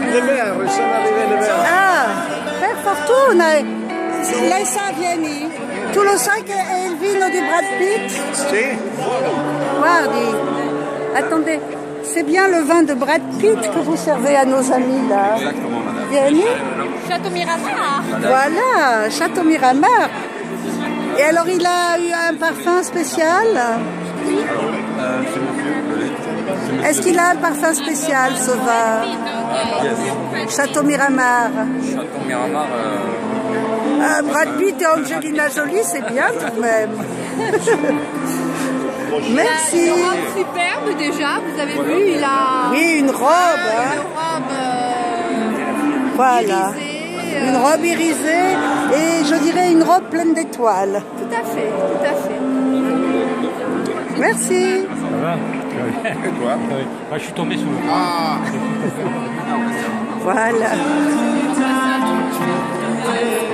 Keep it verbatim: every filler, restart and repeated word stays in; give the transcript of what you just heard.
le verre, sono arrivati le verre. Ah, per fortuna! Lei sa, vieni. Tu lo sai che è il vino di Brad Pitt? Sì, buono. Guardi, attendez, c'est bien le vin de Brad Pitt que vous servez à nos amis là. Exactement, madame. Vieni. Château Miramar. Voilà, Château Miramar. Et alors il a eu un parfum spécial? Euh, c'est monsieur. Est-ce qu'il a un parfum spécial ce vin? Yes. Château Miramar. Château Miramar. Euh... Ah, Brad Pitt et Angelina Jolie, c'est bien tout de même. Merci. Une robe superbe déjà, vous avez vu, il a Oui, une robe. une Hein. robe euh, Voilà. irisée, euh, Une robe irisée et je dirais une robe pleine d'étoiles. Tout à fait, tout à fait. Merci. Ça va? Et toi? Oui. Ah, je suis tombé sous le... Ah. Voilà.